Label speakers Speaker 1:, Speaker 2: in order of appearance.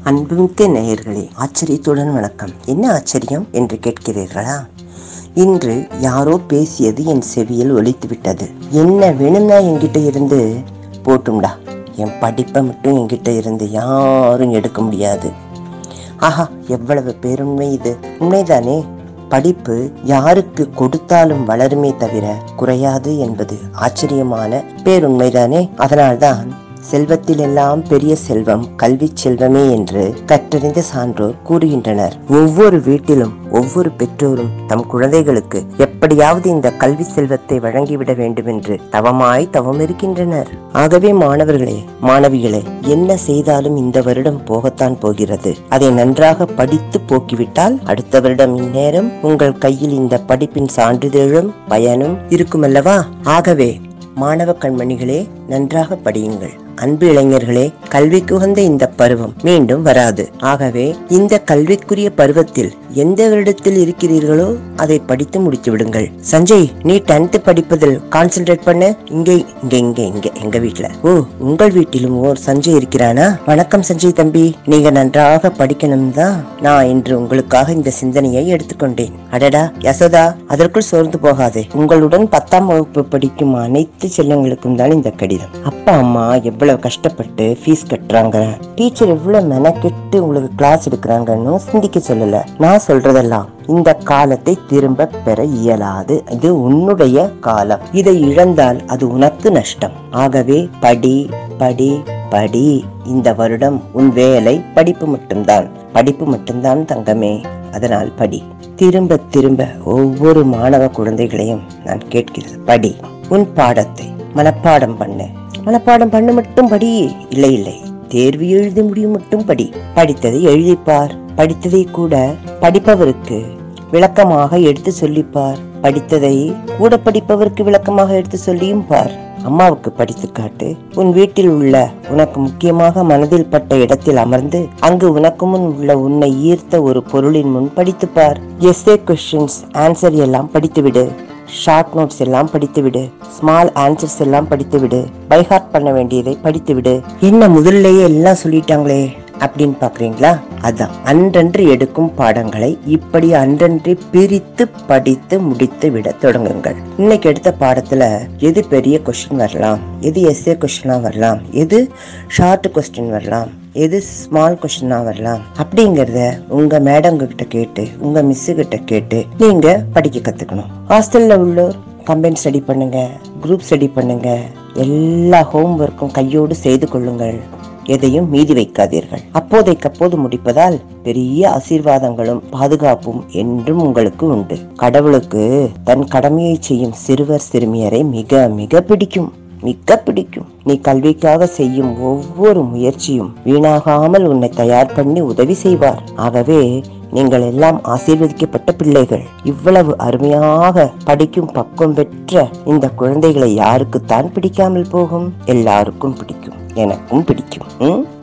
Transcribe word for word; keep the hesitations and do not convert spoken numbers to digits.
Speaker 1: அன்புமிக்க நேயர்களே, ஆச்சரியத்துடன் வணக்கம். என்ன ஆச்சரியம் என்று கேட்கிறீர்களா? இன்று யாரோ பேசியது என் செவியில் ஒலித்துவிட்டது. என்ன வேணும்னா என்கிட்ட இருந்து போட்டும்டா, என் படிப்பை மட்டும் என்கிட்ட இருந்து யாரும் எடுக்க முடியாது. ஆஹா, எவ்வளவு பேருண்மை இது! உண்மைதானே? படிப்பு யாருக்கு கொடுத்தாலும் வளருமே தவிர குறையாது என்பது ஆச்சரியமான பேருண்மைதானே? அதனால்தான் செல்வத்தில் எல்லாம் பெரிய செல்வம் கல்வி செல்வமே என்று கற்றறிந்த சான்றோர் கூறுகின்றனர். ஒவ்வொரு வீட்டிலும் ஒவ்வொரு பெற்றோரும் தம் குழந்தைகளுக்கு எப்படியாவது இந்த கல்வி செல்வத்தை வழங்கிவிட வேண்டும் என்று தவமாய் தவம் இருக்கின்றனர். ஆகவே மாணவர்களே, மாணவிகளே, என்ன செய்தாலும் இந்த வருடம் போகத்தான் போகிறது. அதை நன்றாக படித்து போக்கிவிட்டால் அடுத்த வருடம் இந்நேரம் உங்கள் கையில் இந்த படிப்பின் சான்றிதழும் பயனும் இருக்குமல்லவா? ஆகவே மாணவ கண்மணிகளே, நன்றாக படியுங்கள். அன்பு இளைஞர்களே, கல்விக்கு உகந்த இந்த பருவம் மீண்டும் வராது. ஆகவே இந்த கல்விக்குரிய பருவத்தில் எந்த வருடத்தில் இருக்கிறீர்களோ அதை படித்து முடித்து விடுங்கள். சஞ்சய், நீ டென்த் படிப்பதில் கான்சென்ட்ரேட் பண்ண. இங்கே இங்க இங்க இங்க எங்க வீட்டுல. ஓ, உங்கள் வீட்டிலும் ஓர் சஞ்சய் இருக்கிறானா? வணக்கம் சஞ்சய் தம்பி, நீங்க நன்றாக படிக்கணும் தான் நான் இன்று உங்களுக்காக இந்த சிந்தனையை எடுத்துக்கொண்டேன். அடடா யசோதா, அதற்குள் சோர்ந்து போகாதே. உங்களுடன் பத்தாம் வகுப்பு படிக்கும் அனைத்து செல்லங்களுக்கும் தான் இந்த கடிதம். அப்பா அம்மா எவ்வளவு கஷ்டப்பட்டு ஃபீஸ் கட்டுறாங்க, டீச்சர் எவ்வளவு மெனக்கெட்டு உங்களுக்கு கிளாஸ் எடுக்கிறாங்கன்னு சிந்திக்க சொல்லல. நான் சொல்றதெல்லாம் இந்த காலத்தை திரும்ப பெற இயலாது. இது உன்னுடைய காலம். இதை இழந்தால் அது உனக்கு நஷ்டம். ஆகவே படி படி படி. இந்த வருடம் உன் வேலை படிப்பு மட்டும்தான். படிப்பு மட்டும்தான் தங்கமே. அதனால் படி. திரும்ப திரும்ப ஒவ்வொரு மாணவ குழந்தைகளையும் நான் கேட்கிறது, படி. உன் பாடத்தை மனப்பாடம் பண்ணு. மனப்பாடம் பண்ண மட்டும் படி. இல்லை இல்லை, தேர்வு எழுதி முடியும் மட்டும் படி. படித்ததை எழுதிப்பார். படித்ததை கூட படிப்பவருக்கு விளக்கமாக எடுத்து சொல்லிப்பார். படித்ததை கூட படிப்பவருக்கு விளக்கமாக எடுத்து சொல்லியும் பார். அம்மாவுக்கு படித்து காட்டு. உன் வீட்டில் உள்ள உனக்கு முக்கியமாக மனதில் பட்ட இடத்தில் அமர்ந்து அங்கு உனக்கு முன் உள்ள உன்னை ஈர்த்த ஒரு பொருளின் முன் படித்து பார். எஸ்ஏ கொஸ்டின்ஸ் ஆன்சர் எல்லாம் படித்து விடு. ஷார்ட் நோட்ஸ் எல்லாம் படித்து விடு. ஸ்மால் ஆன்சர்ஸ் எல்லாம் படித்து விடு. பை ஹார்ட் பண்ண வேண்டியதை படித்து விடு. என்ன முதல்லையே எல்லாம் சொல்லிட்டாங்களே அப்படின்னு பாக்குறீங்களா? அதான், அன்றன்று எடுக்கும் பாடங்களை இப்படி அன்றன்று பிரித்து படித்து முடித்து விட தொடங்குங்கள். இன்னைக்கு எடுத்த பாடத்துல எது பெரிய கொஸ்டின் வரலாம், எது எஸ்ஏ கொஸ்டினா வரலாம், எது ஷார்ட் கொஸ்டின் வரலாம், எது ஸ்மால் கொஸ்டினா வரலாம் அப்படிங்கறத உங்க மேடம் கிட்ட கேட்டு உங்க மிஸ் கிட்ட கேட்டு நீங்க படிக்க கத்துக்கணும். ஹாஸ்டல்ல உள்ளோர் கம்பைன் ஸ்டடி பண்ணுங்க, குரூப் ஸ்டடி பண்ணுங்க. எல்லா ஹோம் ஒர்க்கும் கையோடு செய்து கொள்ளுங்கள். எதையும் மீதி வைக்காதீர்கள். அப்போதைக்கப்போது முடிப்பதால் பெரிய ஆசீர்வாதங்களும் பாதுகாப்பும் என்றும் உங்களுக்கு உண்டு. கடவுளுக்கு தன் கடமையை செய்யும் சிறுவர் சிறுமியரை மிக மிக பிடிக்கும், மிக பிடிக்கும். நீ கல்விக்காக செய்யும் ஒவ்வொரு முயற்சியும் வீணாகாமல் உன்னை தயார் பண்ணி உதவி செய்வார். ஆகவே நீங்கள் எல்லாம் ஆசீர்வதிக்கப்பட்ட பிள்ளைகள். இவ்வளவு அருமையாக படிக்கும் பக்குவம் பெற்ற இந்த குழந்தைகளை யாருக்குத்தான் பிடிக்காமல் போகும்? எல்லாருக்கும் பிடிக்கும், எனக்கும் பிடிக்கும்.